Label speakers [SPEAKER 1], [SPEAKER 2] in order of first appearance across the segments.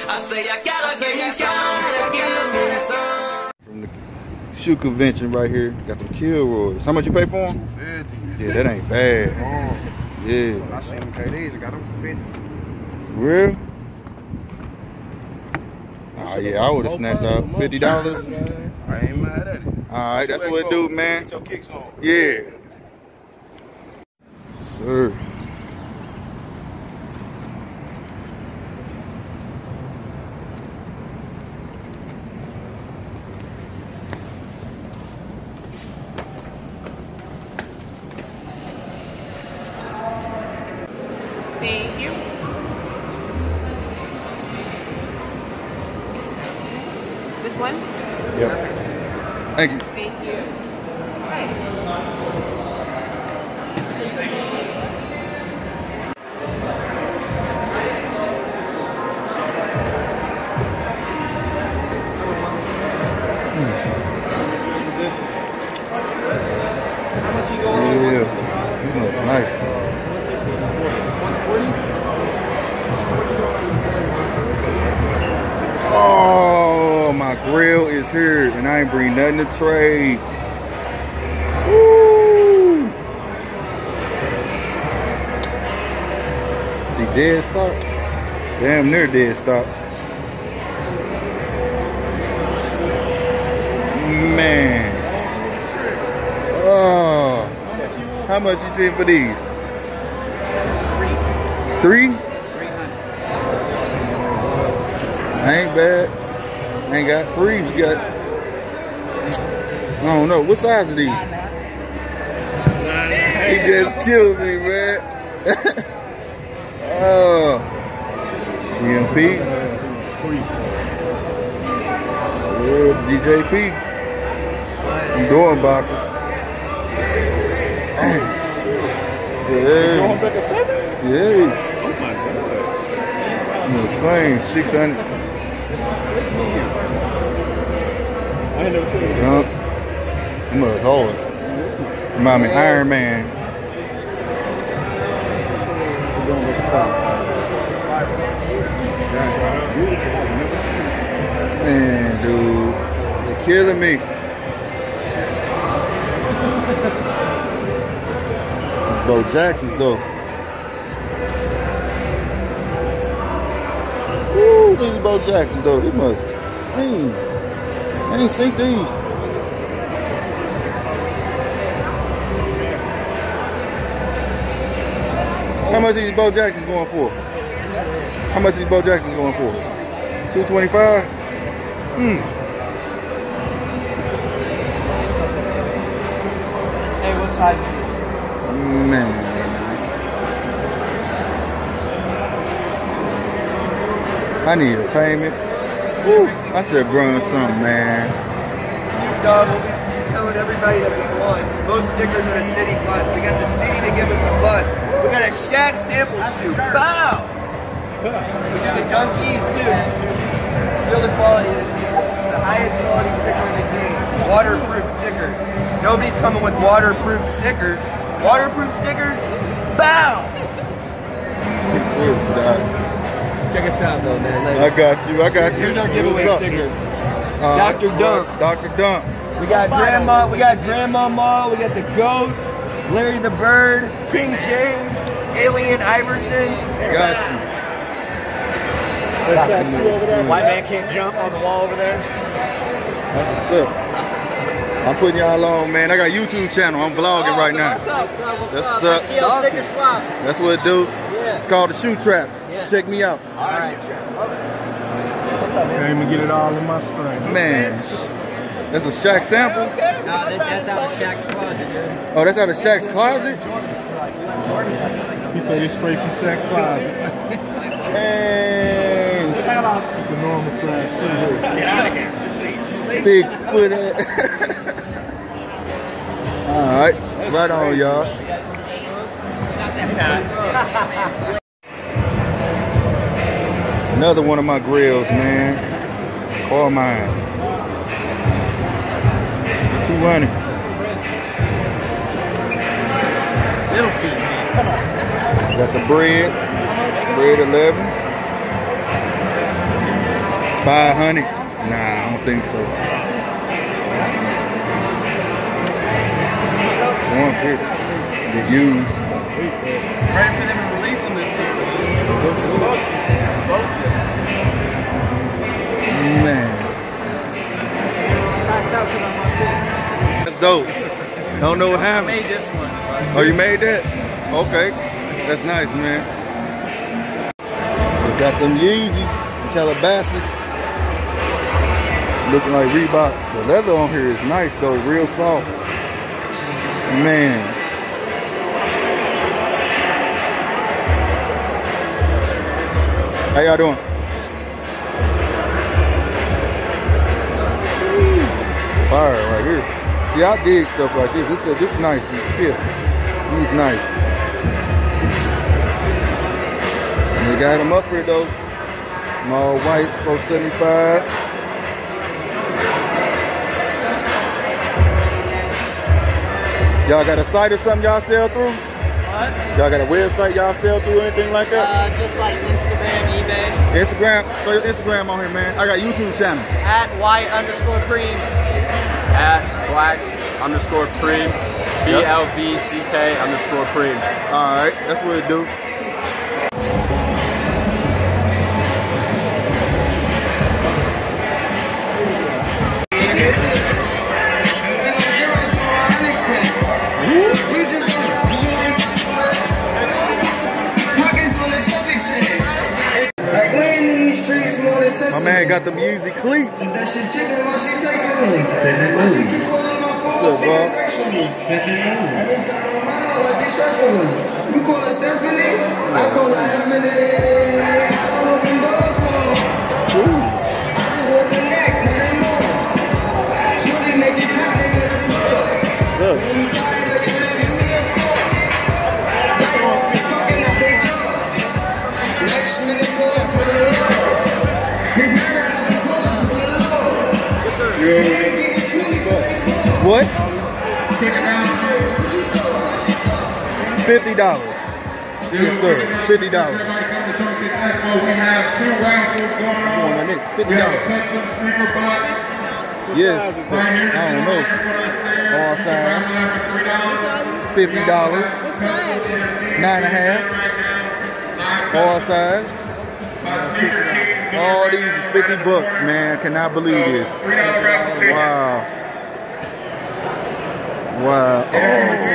[SPEAKER 1] I say I gotta give me some.
[SPEAKER 2] From the shoe convention right here, got them Kilroys. How much you pay for them?
[SPEAKER 3] $250.
[SPEAKER 2] Yeah, that ain't bad. Yeah.
[SPEAKER 3] When I seen them KDs, I got them for $50.
[SPEAKER 2] Real? Oh yeah, I would have snatched out $50.
[SPEAKER 3] I ain't mad at it.
[SPEAKER 2] Alright, that's what it do, man.
[SPEAKER 3] Get your kicks on.
[SPEAKER 2] Yeah. Sir.
[SPEAKER 4] Thank you. This one?
[SPEAKER 2] Yep. Thank you.
[SPEAKER 4] Thank you. Right.
[SPEAKER 2] Yeah, you look nice. Oh, my grill is here, and I ain't bring nothing to trade. Woo! See, dead stop? Damn near dead stop. Man. Oh. How much you think for these? Three? Ain't bad. Ain't got three. We got, I don't know. What size are these? He just killed me, man. Oh. DMP. Yeah, DJP. I'm doing boxes. Yeah. Yeah.
[SPEAKER 3] Oh my God.
[SPEAKER 2] It's clean. 600.
[SPEAKER 3] I ain't never seen it.
[SPEAKER 2] Jump. I'm gonna hold it. Remind me, Iron Man. Man, dude, you're killing me. These Bo Jacksons, though. Woo, these Bo Jacksons, though. They must clean. I ain't seen these. How much these Bo Jacksons going for? How much these Bo Jacksons going for? $225?
[SPEAKER 5] Hey, what size is this?
[SPEAKER 2] Man. I need a payment. Woo, I should have brought something, man.
[SPEAKER 5] Dog, we'll be telling everybody that we won. Most stickers in the city class. We got the city to give us a bus. We got a Shaq sample shoe. Bow! We do the donkeys too. Feel the quality. This is the highest quality sticker in the game. Waterproof stickers. Nobody's coming with waterproof stickers. Waterproof stickers? Bow! Check us out though, man. Later.
[SPEAKER 2] I got you.
[SPEAKER 5] Here's our giveaway sticker. Dr. Dunk.
[SPEAKER 2] Dr. Dunk.
[SPEAKER 5] We got Grandma Ma, we got the Goat, Larry the Bird, King James, Alien Iverson.
[SPEAKER 2] Got you.
[SPEAKER 5] White man can't jump on the wall over there.
[SPEAKER 2] That's what's up. I'm putting y'all on, man. I got a YouTube channel. I'm vlogging right now.
[SPEAKER 4] What's up?
[SPEAKER 2] That's up.
[SPEAKER 4] Sticker swap.
[SPEAKER 2] That's what it do.
[SPEAKER 4] Yeah.
[SPEAKER 2] It's called the Shoe Traps.
[SPEAKER 4] Yes.
[SPEAKER 2] Check me out.
[SPEAKER 4] All right.
[SPEAKER 3] Can't even get it all in my screen.
[SPEAKER 2] Man, that's a Shaq sample?
[SPEAKER 4] No, that's out of Shaq's closet, dude.
[SPEAKER 2] Oh, that's out of Shaq's closet?
[SPEAKER 3] He said it's straight from Shaq's closet.
[SPEAKER 2] Dang.
[SPEAKER 3] It's a normal size shoe.
[SPEAKER 5] Get out of here.
[SPEAKER 2] Big foot ass. Alright, right on, y'all. Another one of my grills, man. Call mine. 200.
[SPEAKER 4] Little feet, man. Come on.
[SPEAKER 2] Got the bread 11s. 500? Nah, I don't think so. 150. The used.
[SPEAKER 4] Ready for them to release them this year.
[SPEAKER 2] Man. That's dope. Don't know what
[SPEAKER 4] I
[SPEAKER 2] happened.
[SPEAKER 4] made this one.
[SPEAKER 2] Oh, you made that? Okay. That's nice, man. We got them Yeezys, Calabasas. Looking like Reebok. The leather on here is nice though, real soft. Man. How y'all doing? Fire right here. See, I dig stuff like this. This is nice. This kid. He's nice. And they got them up here though. All whites, 475. Y'all got a site or something y'all sell through?
[SPEAKER 4] What?
[SPEAKER 2] Y'all got a website y'all sell through, anything like that?
[SPEAKER 4] Just like Instagram, eBay.
[SPEAKER 2] Instagram, throw your Instagram on here, man. I got a YouTube channel.
[SPEAKER 4] @white_preem.
[SPEAKER 6] @black_preem. BLVCK_preem.
[SPEAKER 2] All right, that's what it do. My man got them Yeezy cleats.
[SPEAKER 7] That shit chicken while she texting me. She keep calling my phone.
[SPEAKER 2] What's up, bro?
[SPEAKER 7] Every time I know why she stressing me. You call her Stephanie, I call her Anthony. I don't open doors for her.
[SPEAKER 2] Ooh.
[SPEAKER 7] I just want the neck, nothing more. Shorty make it pop, nigga, the pro.
[SPEAKER 2] What's up?
[SPEAKER 7] I'm tired of you making me a call. Fucking up big jobs. Next minute pull up for the low.
[SPEAKER 2] What? $50. Yes, sir. $50. $50. Yes. I don't know. All size. $50. 9.5. All size. All these is $50, man. Cannot believe this. Wow. Wow. Oh.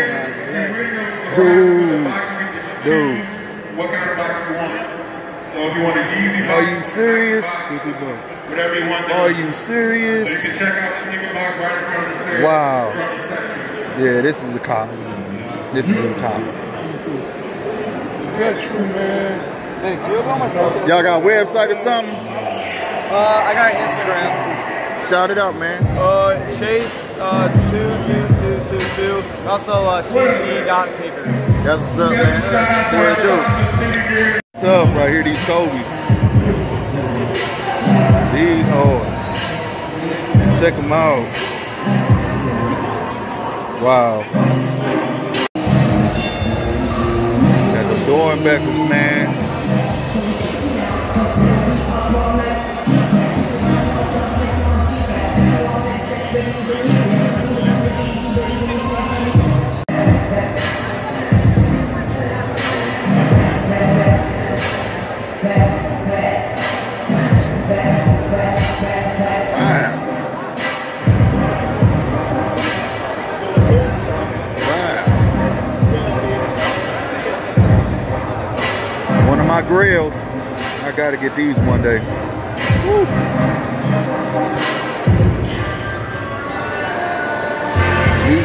[SPEAKER 2] Dude.
[SPEAKER 3] What kind of box you want? So if you want a Yeezy box,
[SPEAKER 2] Are you serious?
[SPEAKER 3] whatever you want.
[SPEAKER 2] Are you serious?
[SPEAKER 3] So you can check out the sneaker box right in front of the stairs.
[SPEAKER 2] Wow. Yeah, this is a cop. This is a cop. Is that true, man? Y'all got a website or something?
[SPEAKER 4] I got Instagram.
[SPEAKER 2] Shout it out, man.
[SPEAKER 4] Chase 22222. Also cc.sneakers.
[SPEAKER 2] That's what's up, man. That's what it do. Tough right here, these Kobe's. These hard. Check them out. Wow. Got the door and backwards, man. One of my grails. I gotta get these one day. Woo. Heat.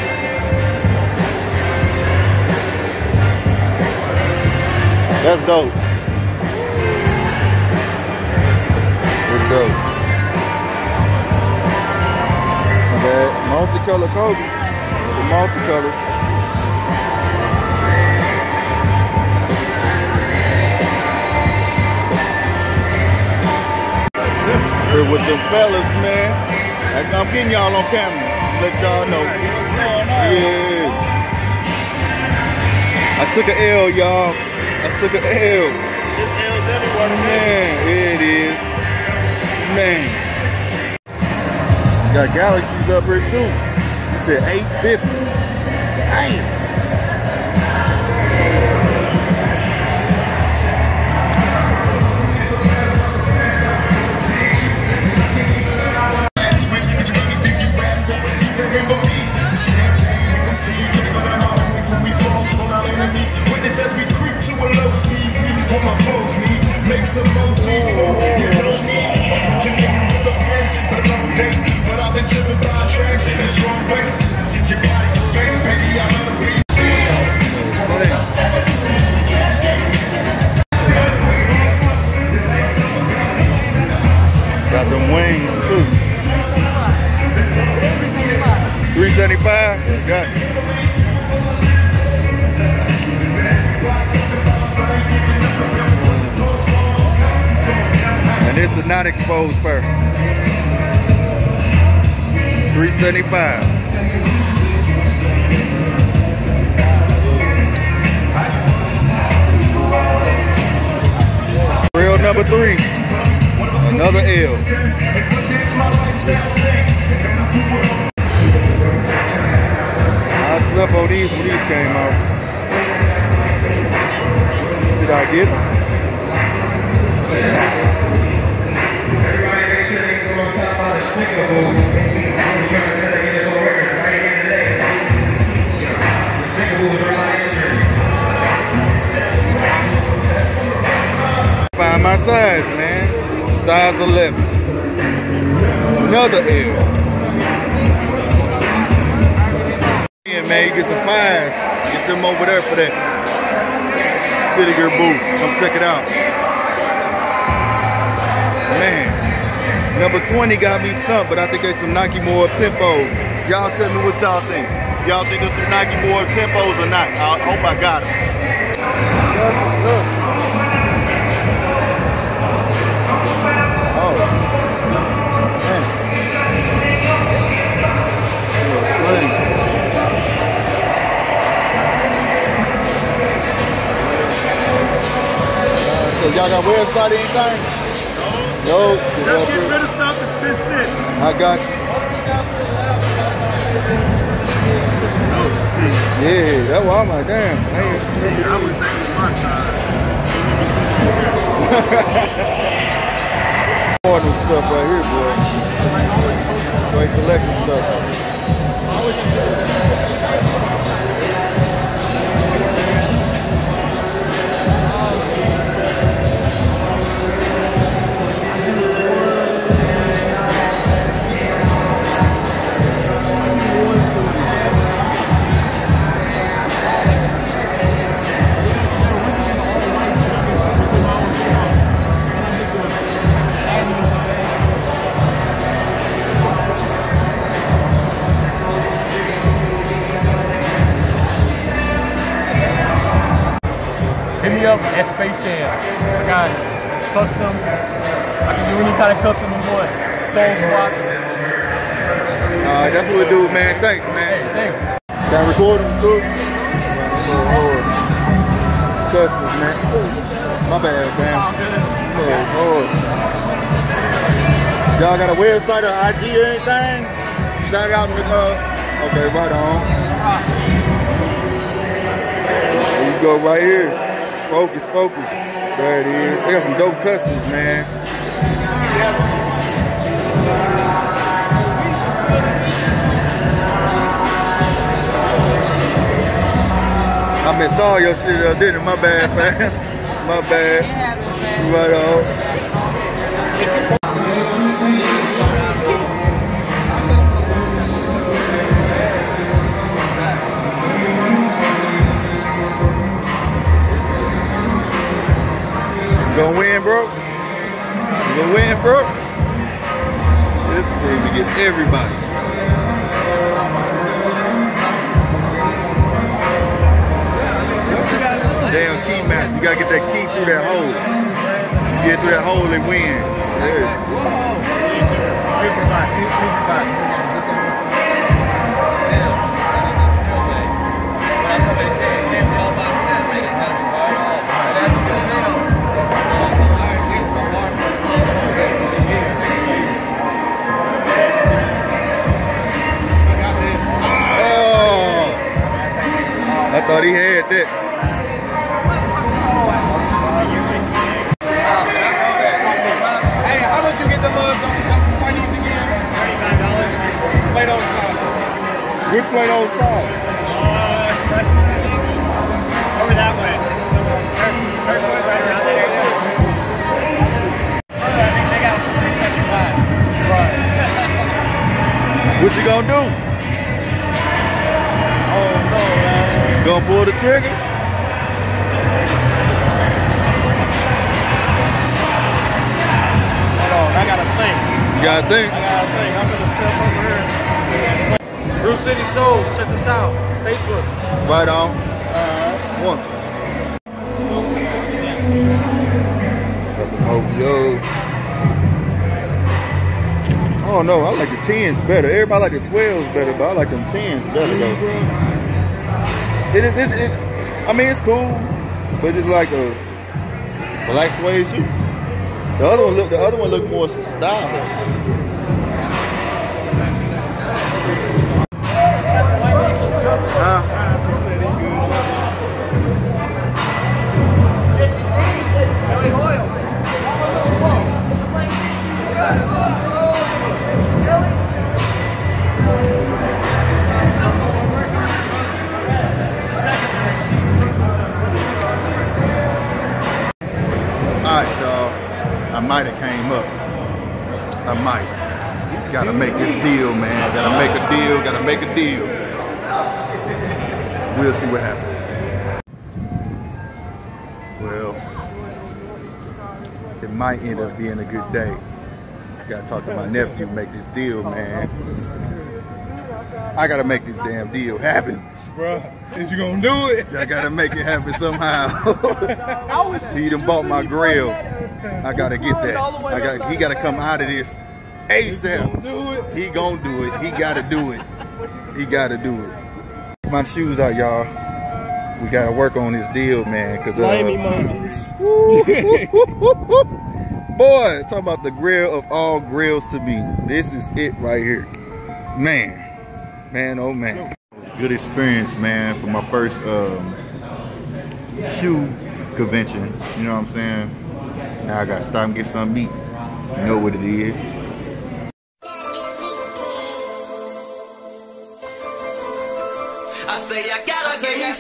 [SPEAKER 2] That's dope. That's dope. Okay, multicolor Kobe. The multicolors. Here with the fellas, man. I'm getting y'all on camera. Let y'all know. Yeah. I took an L, y'all. I took an L.
[SPEAKER 3] This L's everywhere,
[SPEAKER 2] Man, it is. Man. Got Galaxies up here too. He said 850. Damn. Got them wings too. 375. Got you. And this is not exposed fur. 375. Grill number 3. Another L. I slept on these when these came out. Should I get them?
[SPEAKER 3] Everybody make sure they go stop by the sticker booth. I'm trying to say that get this whole record right here today. The sticker booth is right here.
[SPEAKER 2] Find my size, man. It's a size 11. Another L. Yeah, man, you get some fines. Get them over there for that City Gear booth. Come check it out. Man, number 20 got me stumped, but I think there's some Nike more tempos. Y'all tell me what y'all think. Y'all think there's some Nike more tempos or not? I hope I got them. That's what's up. Oh, man. So y'all got website or anything? No.
[SPEAKER 3] Just get rid of stuff that's been sit.
[SPEAKER 2] I got you.
[SPEAKER 3] Oh, shit.
[SPEAKER 2] Yeah, that's why I'm like, damn. Man.
[SPEAKER 3] I was saying my side.
[SPEAKER 2] More than stuff right here, boy. Straight collecting stuff.
[SPEAKER 4] Up at Space Jam. I got customs. I can do any kind of custom you want. Soul swaps.
[SPEAKER 2] Alright, that's what we do, man. Thanks, man.
[SPEAKER 4] Hey, thanks.
[SPEAKER 2] Can I record them, Scoop? Customs, man. My bad, fam. Lord. Y'all got a website or IG or anything? Shout out to okay, right on. There you go, right here. Focus, focus. There it is. They got some dope customs, man. I missed all your shit up, didn't I? My bad, fam. My bad. Right on. You gonna win, bro? You gonna win, bro? This is to get everybody. Damn key match. You gotta get that key through that hole. You get through that hole and win. There.
[SPEAKER 4] Plato's Cars.
[SPEAKER 2] Which Plato's Cars?
[SPEAKER 4] Over that way. Right around that area. I think they got 375. Right.
[SPEAKER 2] What you gonna do?
[SPEAKER 4] Oh no, man.
[SPEAKER 2] You gonna pull the trigger?
[SPEAKER 4] Hold on, I gotta think.
[SPEAKER 2] You gotta think.
[SPEAKER 4] I'm gonna step over here. Brew City Souls, check us out. Facebook.
[SPEAKER 2] Right on. One. Got the OVO. Oh no, I like the 10s better. Everybody like the 12s better, but I like them 10s better though. It is. I mean, it's cool, but it's like a black suede shoe. The other one looked more stylish. Alright, y'all. I might have came up. I might. Gotta make this deal, man. Gotta make a deal. Gotta make a deal. We'll see what happens. Well, it might end up being a good day. Gotta talk to my nephew, make this deal, man. I gotta make this damn deal happen.
[SPEAKER 4] Bruh, is you gonna do it?
[SPEAKER 2] I gotta make it happen somehow. He done bought my grill. I gotta get that. He gotta come out of this ASAP. He gonna do it. He gotta do it. He gotta do it. My shoes out, y'all. We gotta work on this deal, man. Cause boy, talk about the grill of all grills to me. This is it right here, man. Man, oh man. Good experience, man, for my first shoe convention. You know what I'm saying? Now I gotta stop and get something to eat. You know what it is.
[SPEAKER 1] I say I gotta give me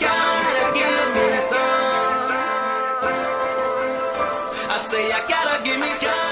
[SPEAKER 1] some. I say I gotta give me some.